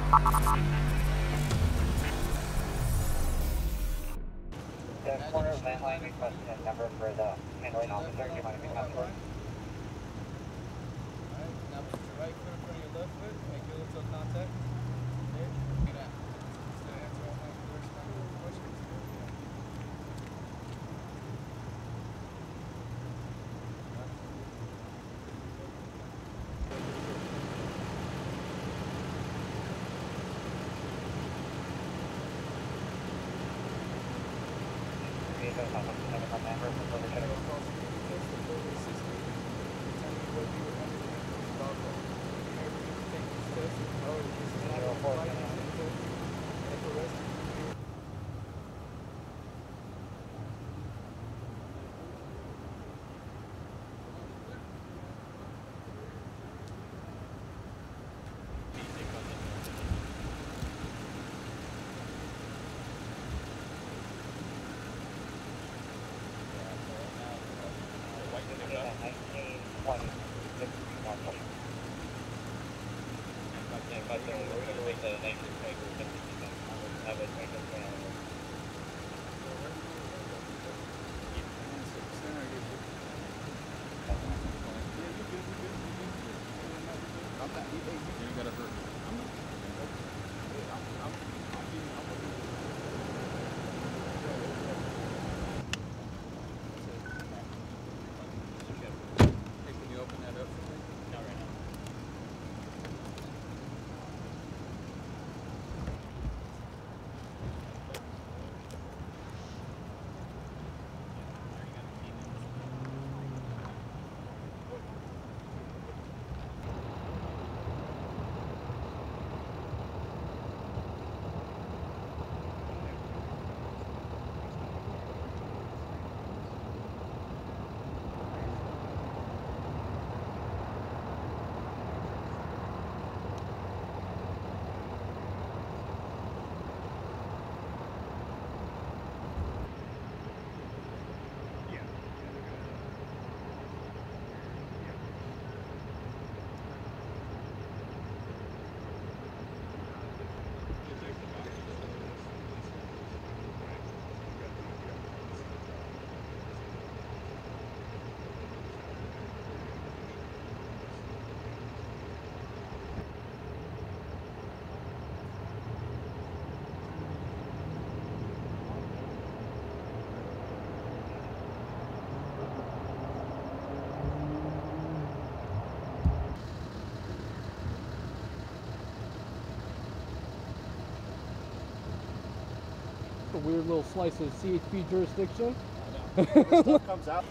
The corner of landline requesting a number for the handling officer. Do you mind if we come forward? Alright, now put your right foot in front of your left foot. Make your little toe contact. Okay, look at that. Just to answer all my questions. A weird little slice of CHP jurisdiction. I know. This stuff comes out.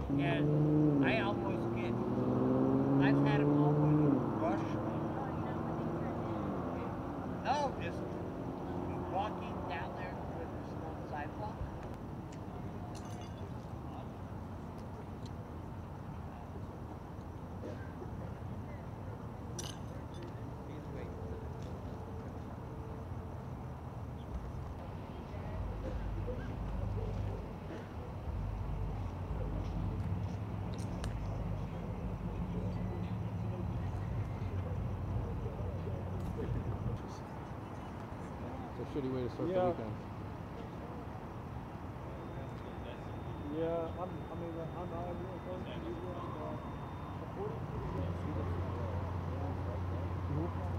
And I almost get, I've had them almost rush me. No, just walking down there where there's no sidewalk. It's a shitty way to start the Yeah. weekend. Yeah, I'm not really close to you.